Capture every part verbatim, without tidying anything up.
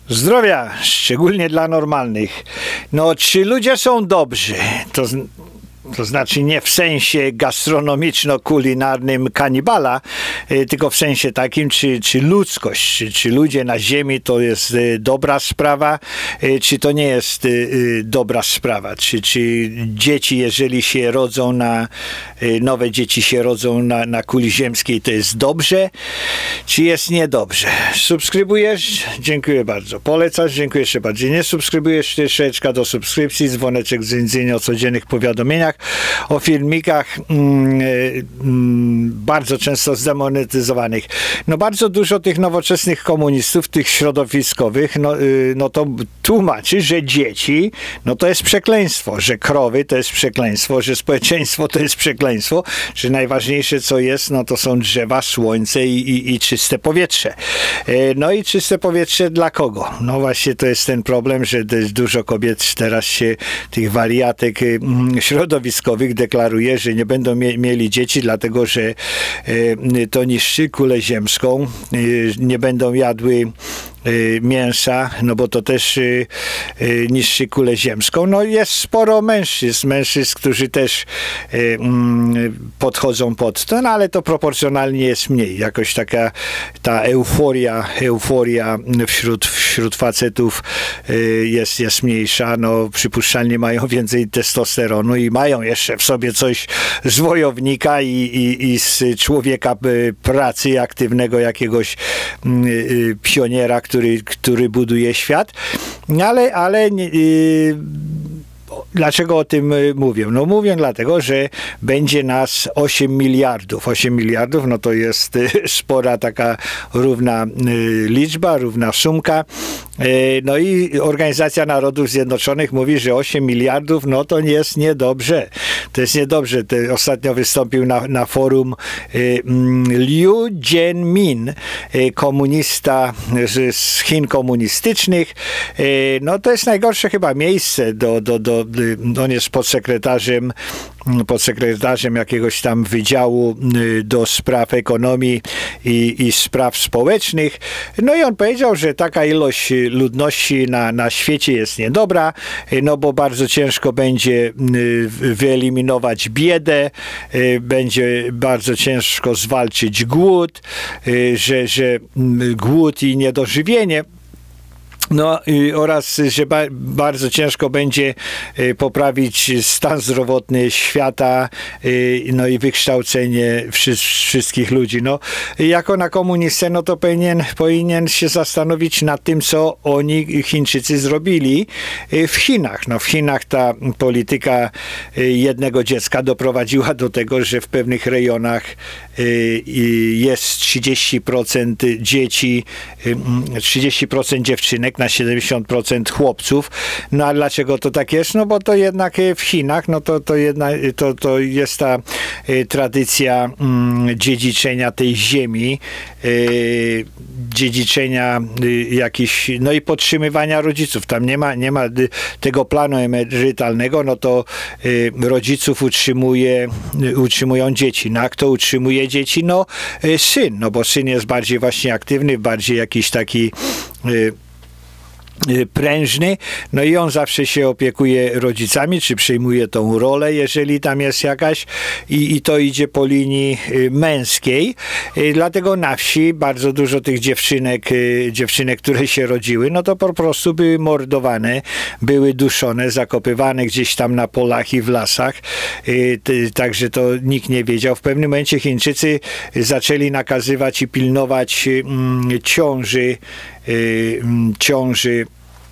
Zdrowia, szczególnie dla normalnych. No, czy ludzie są dobrzy? To, to znaczy nie w sensie gastronomiczno-kulinarnym kanibala, tylko w sensie takim, czy, czy ludzkość, czy, czy ludzie na ziemi to jest dobra sprawa, czy to nie jest dobra sprawa. Czy, czy dzieci, jeżeli się rodzą na, nowe dzieci się rodzą na, na kuli ziemskiej, to jest dobrze, czy jest niedobrze? Subskrybujesz? Dziękuję bardzo. Polecasz? Dziękuję jeszcze bardziej. Nie subskrybujesz? Troszeczkę do subskrypcji, dzwoneczek z dzwonienia o codziennych powiadomieniach, o filmikach mm, mm, bardzo często zdemonetyzowanych. No bardzo dużo tych nowoczesnych komunistów, tych środowiskowych, no, y, no to tłumaczy, że dzieci, no to jest przekleństwo, że krowy to jest przekleństwo, że społeczeństwo to jest przekleństwo, że najważniejsze co jest, no to są drzewa, słońce i, i, i czyste powietrze. Y, no i czyste powietrze dla kogo? No właśnie to jest ten problem, że jest dużo kobiet teraz się, tych wariatek y, środowiskowych deklaruje, że nie będą mie mieli dzieci, dlatego że y, to niszczy kulę ziemską, y, nie będą jadły mięsa, no bo to też y, y, niszczy kulę ziemską. No jest sporo mężczyzn, mężczyzn, którzy też y, y, podchodzą pod to, no ale to proporcjonalnie jest mniej. Jakoś taka ta euforia, euforia wśród, wśród facetów y, jest, jest mniejsza. No przypuszczalnie mają więcej testosteronu i mają jeszcze w sobie coś z wojownika i, i, i z człowieka y, pracy aktywnego, jakiegoś y, y, pioniera, który Który, który buduje świat, ale, ale yy, dlaczego o tym mówię? No mówię dlatego, że będzie nas osiem miliardów. osiem miliardów, no to jest spora taka równa liczba, równa sumka. No i Organizacja Narodów Zjednoczonych mówi, że osiem miliardów, no to jest niedobrze. To jest niedobrze. Te, ostatnio wystąpił na, na forum Liu Jianmin, komunista z, z Chin komunistycznych. No to jest najgorsze chyba miejsce do, do, do on jest podsekretarzem podsekretarzem jakiegoś tam wydziału do spraw ekonomii i, i spraw społecznych. No i on powiedział, że taka ilość ludności na, na świecie jest niedobra, no bo bardzo ciężko będzie wyeliminować biedę, będzie bardzo ciężko zwalczyć głód, że, że głód i niedożywienie. No y, oraz, że ba bardzo ciężko będzie y, poprawić stan zdrowotny świata, y, no i wykształcenie wszy wszystkich ludzi. No, jako na komunistę, no to powinien, powinien się zastanowić nad tym, co oni, Chińczycy, zrobili y, w Chinach. No, w Chinach ta polityka y, jednego dziecka doprowadziła do tego, że w pewnych rejonach y, y, jest trzydzieści procent dzieci, y, trzydzieści procent dziewczynek na siedemdziesiąt procent chłopców. No a dlaczego to tak jest? No bo to jednak w Chinach, no to, to, jedna, to, to jest ta y, tradycja y, dziedziczenia tej ziemi, y, dziedziczenia y, jakichś, no i podtrzymywania rodziców. Tam nie ma, nie ma tego planu emerytalnego, no to y, rodziców utrzymuje, y, utrzymują dzieci. No a kto utrzymuje dzieci? No y, syn, no bo syn jest bardziej właśnie aktywny, bardziej jakiś taki y, prężny, no i on zawsze się opiekuje rodzicami, czy przejmuje tą rolę, jeżeli tam jest jakaś i, i to idzie po linii y, męskiej. Y, dlatego na wsi bardzo dużo tych dziewczynek, y, dziewczynek, które się rodziły, no to po prostu były mordowane, były duszone, zakopywane gdzieś tam na polach i w lasach. Y, ty, także to nikt nie wiedział. W pewnym momencie Chińczycy zaczęli nakazywać i pilnować y, y, ciąży, y, ciąży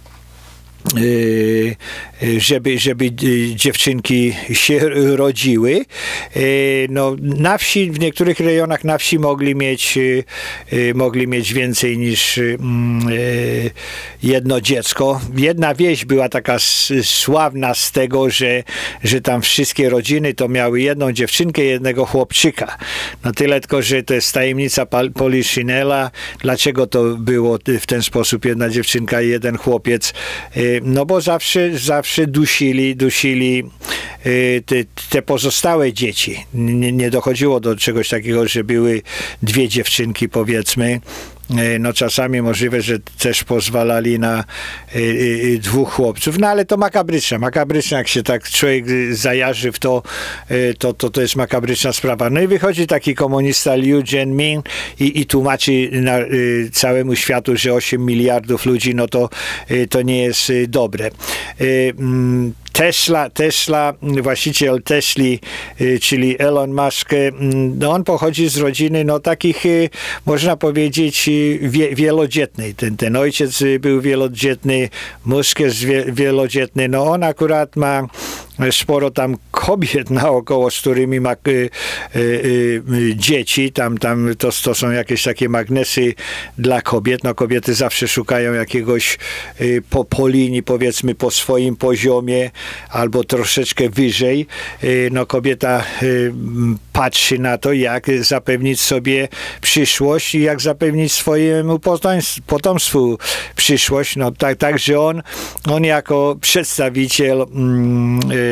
żeby, żeby dziewczynki się rodziły. No, na wsi, w niektórych rejonach na wsi mogli mieć, mogli mieć więcej niż jedno dziecko. Jedna wieś była taka sławna z tego, że, że tam wszystkie rodziny to miały jedną dziewczynkę i jednego chłopczyka. No tyle tylko, że to jest tajemnica Poliszynela. Dlaczego to było w ten sposób jedna dziewczynka i jeden chłopiec? No bo zawsze, zawsze dusili, dusili te, te pozostałe dzieci. Nie, nie dochodziło do czegoś takiego, że były dwie dziewczynki, powiedzmy, no czasami możliwe, że też pozwalali na dwóch chłopców, no ale to makabryczne, makabryczne, jak się tak człowiek zajarzy w to, to, to, to jest makabryczna sprawa. No i wychodzi taki komunista Liu Jianming i, i tłumaczy na, całemu światu, że osiem miliardów ludzi, no to, to nie jest dobre. Tesla, Tesla, właściciel Tesli, czyli Elon Musk, no on pochodzi z rodziny, no takich, można powiedzieć, wie, wielodzietnej. Ten, ten ojciec był wielodzietny, Musk jest wie, wielodzietny, no on akurat ma sporo tam kobiet naokoło, z którymi ma y, y, y, dzieci, tam, tam to, to są jakieś takie magnesy dla kobiet, no kobiety zawsze szukają jakiegoś y, po, po linii, powiedzmy po swoim poziomie, albo troszeczkę wyżej, y, no kobieta y, patrzy na to, jak zapewnić sobie przyszłość i jak zapewnić swojemu potomstwu przyszłość, no tak, także on, on jako przedstawiciel y,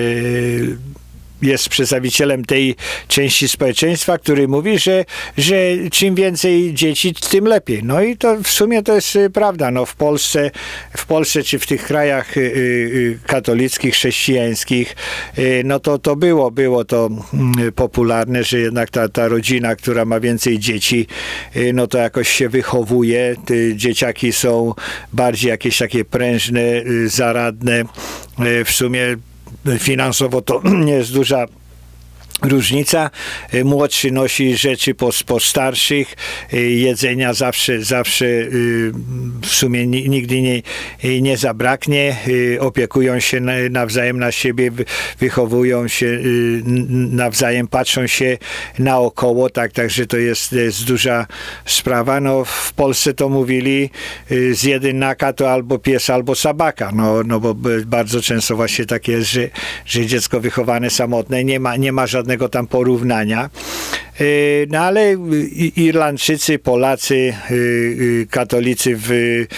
jest przedstawicielem tej części społeczeństwa, który mówi, że, że czym więcej dzieci, tym lepiej. No i to w sumie to jest prawda. No w Polsce, w Polsce czy w tych krajach katolickich, chrześcijańskich, no to, to było, było to popularne, że jednak ta, ta rodzina, która ma więcej dzieci, no to jakoś się wychowuje. Te dzieciaki są bardziej jakieś takie prężne, zaradne. W sumie finansowo to nie jest duża różnica. Młodszy nosi rzeczy po, po starszych, jedzenia zawsze, zawsze w sumie nigdy nie, nie zabraknie, opiekują się nawzajem na siebie, wychowują się nawzajem, patrzą się naokoło, tak, także to jest, jest duża sprawa. No, w Polsce to mówili, z jedynaka to albo pies, albo sabaka, no, no bo bardzo często właśnie tak jest, że, że dziecko wychowane samotne nie ma, nie ma żadnego tam porównania. No ale Irlandczycy, Polacy, katolicy w,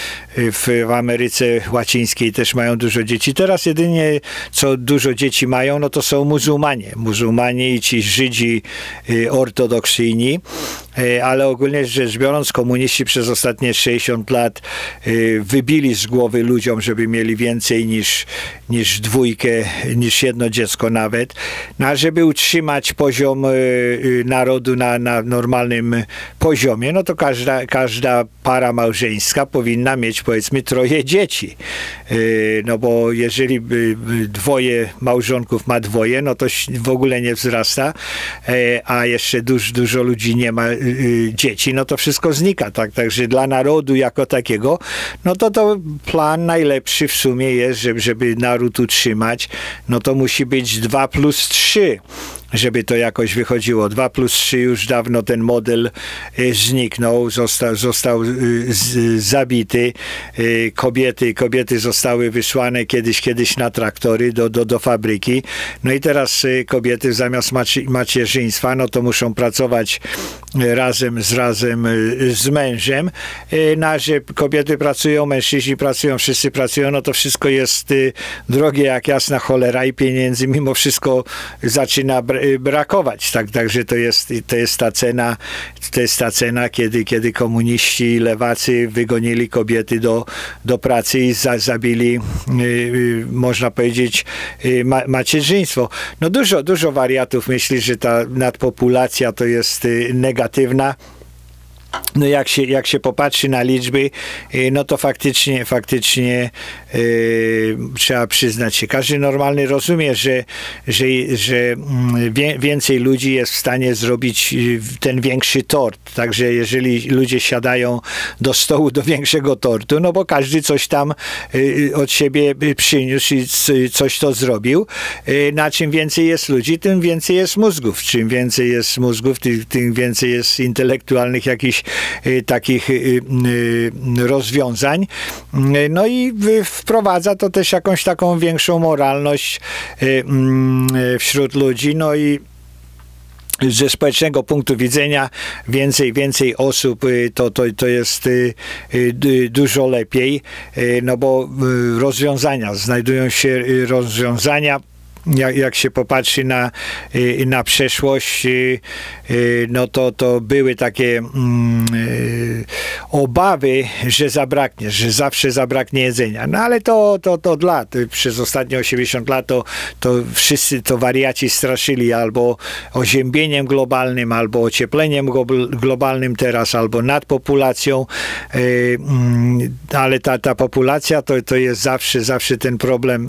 w Ameryce Łacińskiej też mają dużo dzieci. Teraz jedynie co dużo dzieci mają, no to są muzułmanie. Muzułmanie i ci Żydzi ortodoksyjni, ale ogólnie rzecz biorąc komuniści przez ostatnie sześćdziesiąt lat wybili z głowy ludziom, żeby mieli więcej niż, niż dwójkę, niż jedno dziecko nawet. No a żeby utrzymać poziom narodu na, na normalnym poziomie, no to każda, każda para małżeńska powinna mieć powiedzmy troje dzieci. No bo jeżeli dwoje małżonków ma dwoje, no to w ogóle nie wzrasta, a jeszcze dużo, dużo ludzi nie ma dzieci, no to wszystko znika. Tak? Także dla narodu jako takiego, no to to plan najlepszy w sumie jest, żeby, żeby naród utrzymać, no to musi być dwa plus trzy. Żeby to jakoś wychodziło. dwa plus trzy już dawno ten model zniknął, został, został z, zabity. Kobiety, kobiety zostały wysłane kiedyś, kiedyś na traktory do, do, do fabryki. No i teraz kobiety zamiast maci, macierzyństwa, no to muszą pracować razem z razem z mężem. Na że kobiety pracują, mężczyźni pracują, wszyscy pracują, no to wszystko jest drogie jak jasna cholera i pieniędzy mimo wszystko zaczyna brakować. Tak, także to jest, to jest ta cena, to jest ta cena, kiedy, kiedy komuniści, lewacy wygonili kobiety do, do pracy i za, zabili, yy, można powiedzieć, yy, ma, macierzyństwo. No dużo, dużo wariatów myśli, że ta nadpopulacja to jest yy, negatywna. No jak się, jak się popatrzy na liczby, no to faktycznie, faktycznie yy, trzeba przyznać się. Każdy normalny rozumie, że, że, że wie, więcej ludzi jest w stanie zrobić ten większy tort. Także jeżeli ludzie siadają do stołu do większego tortu, no bo każdy coś tam yy, od siebie przyniósł i coś to zrobił. Yy, na czym więcej jest ludzi, tym więcej jest mózgów. Czym więcej jest mózgów, tym, tym więcej jest intelektualnych jakichś takich rozwiązań. No i wprowadza to też jakąś taką większą moralność wśród ludzi. No i ze społecznego punktu widzenia więcej, więcej osób to, to, to jest dużo lepiej, no bo rozwiązania, znajdują się rozwiązania jak, jak się popatrzy na, na przeszłość, no to, to były takie mm, obawy, że zabraknie, że zawsze zabraknie jedzenia. No ale to, to, to od lat, przez ostatnie osiemdziesiąt lat to, to wszyscy to wariaci straszyli albo oziębieniem globalnym, albo ociepleniem globalnym teraz, albo nadpopulacją, ale ta, ta populacja to, to jest zawsze, zawsze ten problem.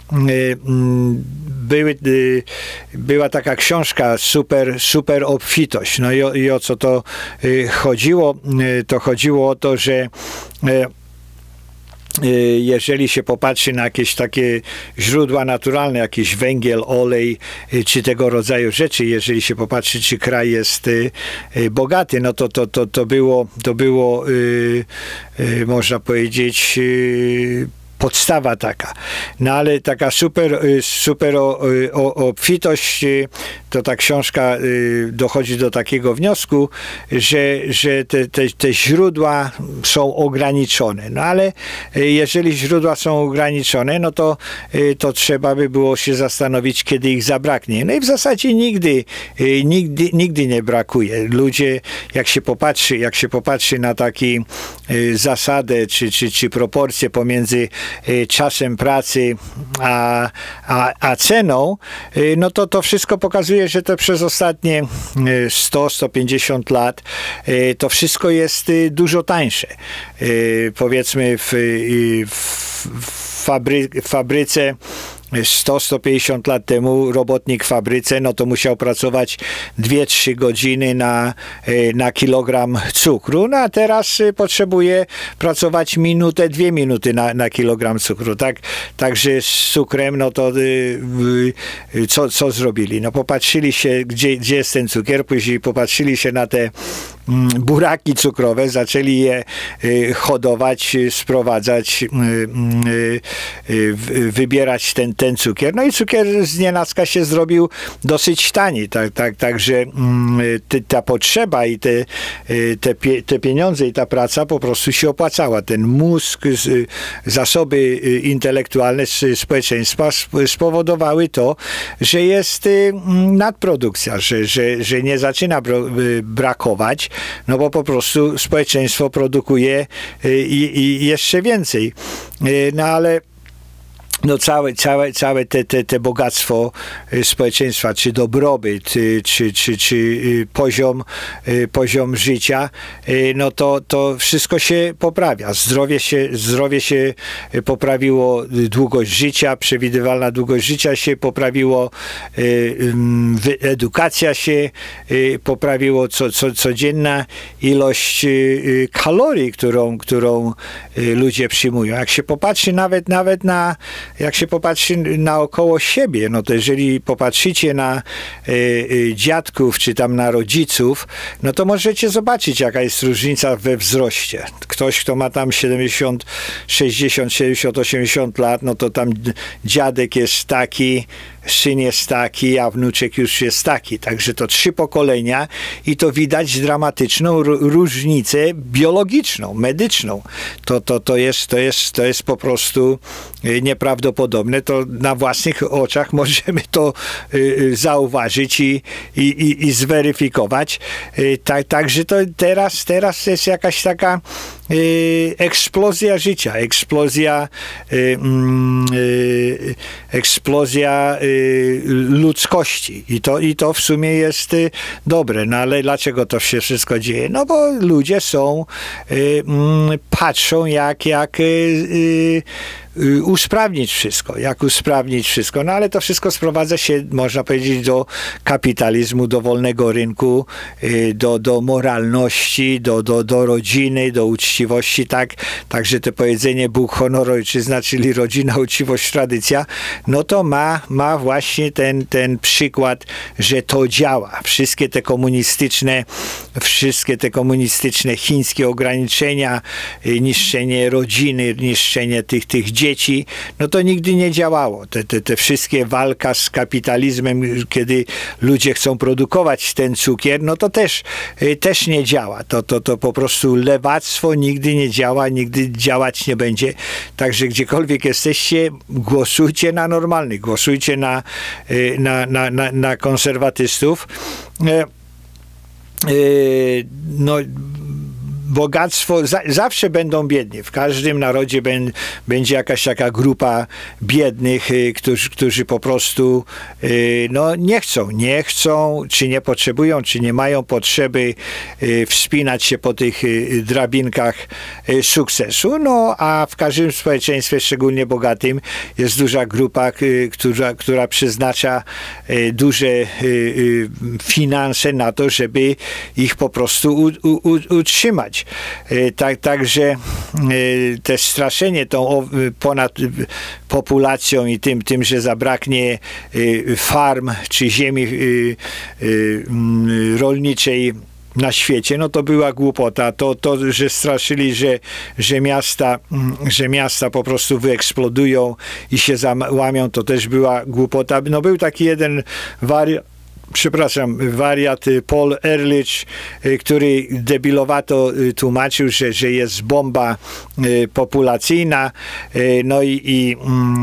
Były, była taka książka Super, super obfitość. No i o, i o co to chodziło? To chodziło o to, że jeżeli się popatrzy na jakieś takie źródła naturalne, jakiś węgiel, olej, czy tego rodzaju rzeczy, jeżeli się popatrzy, czy kraj jest bogaty, no to, to, to, to było, to było można powiedzieć, podstawa taka. No ale taka super, super o, o, obfitość, to ta książka dochodzi do takiego wniosku, że, że te, te, te źródła są ograniczone. No ale jeżeli źródła są ograniczone, no to, to trzeba by było się zastanowić, kiedy ich zabraknie. No i w zasadzie nigdy, nigdy, nigdy nie brakuje. Ludzie, jak się popatrzy, jak się popatrzy na taką zasadę, czy, czy, czy proporcje pomiędzy czasem pracy a, a, a ceną, no to to wszystko pokazuje, że to przez ostatnie sto, sto pięćdziesiąt lat to wszystko jest dużo tańsze. Powiedzmy w, w fabry, w fabryce sto, sto pięćdziesiąt lat temu robotnik w fabryce, no to musiał pracować dwie trzy godziny na, na kilogram cukru, no a teraz potrzebuje pracować minutę, dwie minuty na, na kilogram cukru, tak? Także z cukrem, no to co, co zrobili? No popatrzyli się, gdzie, gdzie jest ten cukier, później popatrzyli się na te buraki cukrowe, zaczęli je hodować, sprowadzać, wybierać ten, ten cukier. No i cukier z nienacka się zrobił dosyć tani. Tak, tak, także ta potrzeba i te, te, te pieniądze i ta praca po prostu się opłacała. Ten mózg, zasoby intelektualne społeczeństwa spowodowały to, że jest nadprodukcja, że, że, że nie zaczyna brakować, no bo po prostu społeczeństwo produkuje i, i jeszcze więcej. No ale no całe, całe, całe te, te, te bogactwo społeczeństwa, czy dobrobyt, czy, czy, czy poziom, poziom życia, no to, to wszystko się poprawia. Zdrowie się, zdrowie się poprawiło, długość życia, przewidywalna długość życia się poprawiło, edukacja się poprawiło, co, co, codzienna ilość kalorii, którą, którą ludzie przyjmują. Jak się popatrzy nawet, nawet na jak się popatrzy naokoło siebie, no to jeżeli popatrzycie na y, y, dziadków, czy tam na rodziców, no to możecie zobaczyć, jaka jest różnica we wzroście. Ktoś, kto ma tam siedemdziesiąt, sześćdziesiąt, siedemdziesiąt, osiemdziesiąt lat, no to tam dziadek jest taki, syn jest taki, a wnuczek już jest taki. Także to trzy pokolenia i to widać dramatyczną różnicę biologiczną, medyczną. To, to, to, jest, to, jest, to jest po prostu nieprawdopodobne. To na własnych oczach możemy to zauważyć i, i, i, i zweryfikować. Tak, także to teraz, teraz jest jakaś taka eksplozja życia, eksplozja eksplozja ludzkości i to, i to w sumie jest dobre, no ale dlaczego to się wszystko dzieje? No bo ludzie są, patrzą jak, jak usprawnić wszystko, jak usprawnić wszystko, no ale to wszystko sprowadza się, można powiedzieć, do kapitalizmu, do wolnego rynku, do, do moralności, do, do, do rodziny, do uczciwości, tak, także to powiedzenie Bóg, honor, ojczyzna, czyli rodzina, uczciwość, tradycja, no to ma, ma właśnie ten, ten przykład, że to działa. Wszystkie te komunistyczne, wszystkie te komunistyczne chińskie ograniczenia, niszczenie rodziny, niszczenie tych, tych dzieci, dzieci, no to nigdy nie działało. Te, te, te wszystkie walka z kapitalizmem, kiedy ludzie chcą produkować ten cukier, no to też, też nie działa. To, to, to po prostu lewactwo nigdy nie działa, nigdy działać nie będzie. Także gdziekolwiek jesteście, głosujcie na normalnych, głosujcie na, na, na, na, na konserwatystów. No, bogactwo, za, zawsze będą biedni. W każdym narodzie ben, będzie jakaś taka grupa biednych, y, którzy, którzy po prostu y, no, nie chcą, nie chcą, czy nie potrzebują, czy nie mają potrzeby y, wspinać się po tych y, drabinkach y, sukcesu. No, a w każdym społeczeństwie, szczególnie bogatym, jest duża grupa, y, która, która przeznacza y, duże y, y, finanse na to, żeby ich po prostu u, u, utrzymać. Tak, także też straszenie tą ponad populacją i tym, tym, że zabraknie farm czy ziemi rolniczej na świecie, no to była głupota. To, to że straszyli, że, że, miasta, że miasta po prostu wyeksplodują i się załamią, to też była głupota. No był taki jeden wariant, przepraszam, wariat Paul Ehrlich, który debilowato tłumaczył, że, że jest bomba populacyjna, no i, i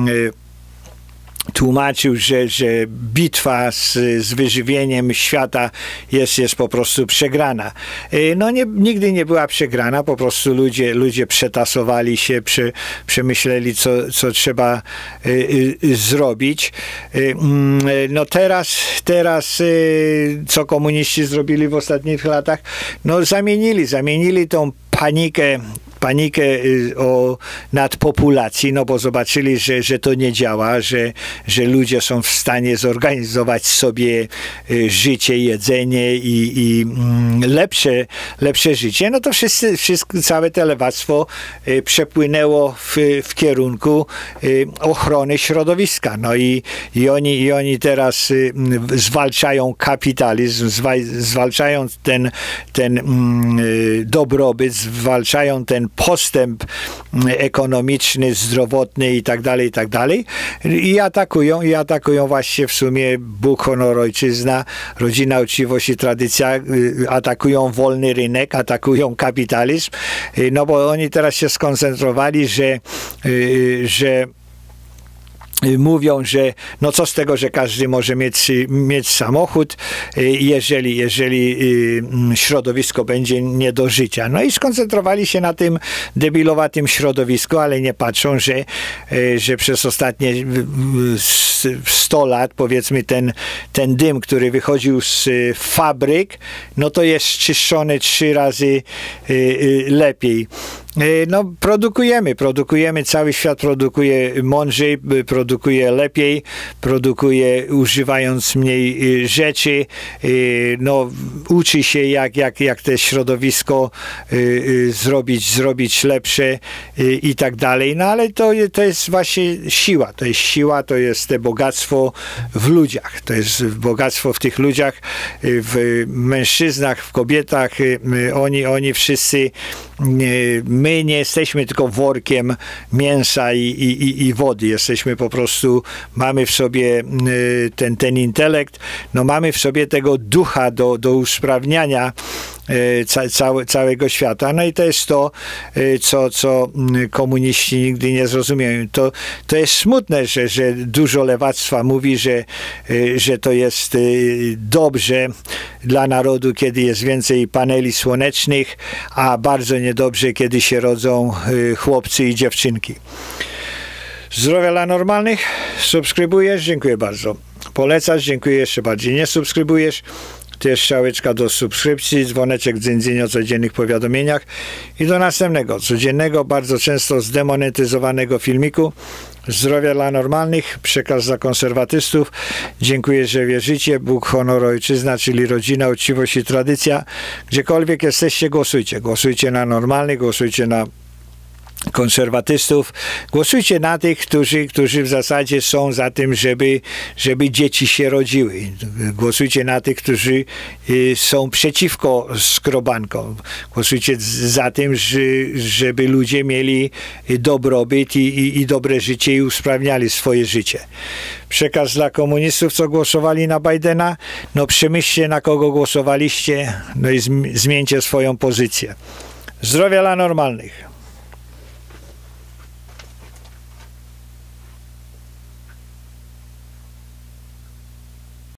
tłumaczył, że, że bitwa z, z wyżywieniem świata jest, jest po prostu przegrana. No nie, nigdy nie była przegrana, po prostu ludzie, ludzie przetasowali się, prze, przemyśleli, co, co trzeba y, y, zrobić. Y, no teraz, teraz y, co komuniści zrobili w ostatnich latach? No zamienili, zamienili tą panikę panikę o nadpopulacji, no bo zobaczyli, że, że to nie działa, że, że ludzie są w stanie zorganizować sobie życie, jedzenie i, i lepsze, lepsze życie, no to wszyscy, wszystko, całe to lewactwo przepłynęło w, w kierunku ochrony środowiska. No i, i, oni, i oni teraz zwalczają kapitalizm, zwalczają ten, ten dobrobyt, zwalczają ten postęp ekonomiczny, zdrowotny i tak dalej, i tak dalej. I atakują, i atakują właśnie w sumie Bóg, honor, ojczyzna, rodzina, uczciwość i tradycja, atakują wolny rynek, atakują kapitalizm, no bo oni teraz się skoncentrowali, że, że mówią, że no co z tego, że każdy może mieć, mieć samochód, jeżeli, jeżeli środowisko będzie nie do życia. No i skoncentrowali się na tym debilowatym środowisku, ale nie patrzą, że, że przez ostatnie sto lat, powiedzmy, ten, ten dym, który wychodził z fabryk, no to jest czyszczony trzy razy lepiej. No, produkujemy, produkujemy, cały świat produkuje mądrzej, produkuje lepiej, produkuje używając mniej rzeczy, no, uczy się jak, jak, jak to środowisko zrobić, zrobić lepsze i tak dalej, no ale to, to jest właśnie siła, to jest siła, to jest te bogactwo w ludziach, to jest bogactwo w tych ludziach, w mężczyznach, w kobietach, oni, oni wszyscy, my nie jesteśmy tylko workiem mięsa i, i, i wody. Jesteśmy po prostu, mamy w sobie ten, ten intelekt, no mamy w sobie tego ducha do, do usprawniania Ca, całe, całego świata. No i to jest to, co, co komuniści nigdy nie zrozumieją. To, to jest smutne, że, że dużo lewactwa mówi, że, że to jest dobrze dla narodu, kiedy jest więcej paneli słonecznych, a bardzo niedobrze, kiedy się rodzą chłopcy i dziewczynki. Zdrowia dla normalnych. Subskrybujesz? Dziękuję bardzo. Polecasz? Dziękuję jeszcze bardziej. Nie subskrybujesz? Też strzałeczka do subskrypcji, dzwoneczek dzyndzyn o codziennych powiadomieniach i do następnego, codziennego, bardzo często zdemonetyzowanego filmiku. Zdrowia dla normalnych, przekaz dla konserwatystów. Dziękuję, że wierzycie. Bóg, honor, ojczyzna, czyli rodzina, uczciwość i tradycja. Gdziekolwiek jesteście, głosujcie. Głosujcie na normalnych, głosujcie na konserwatystów. Głosujcie na tych, którzy, którzy w zasadzie są za tym, żeby, żeby dzieci się rodziły. Głosujcie na tych, którzy y, są przeciwko skrobankom. Głosujcie za tym, że, żeby ludzie mieli dobrobyt i, i, i dobre życie i usprawniali swoje życie. Przekaz dla komunistów, co głosowali na Bidena, no przemyślcie, na kogo głosowaliście, no i zmieńcie swoją pozycję. Zdrowia dla normalnych.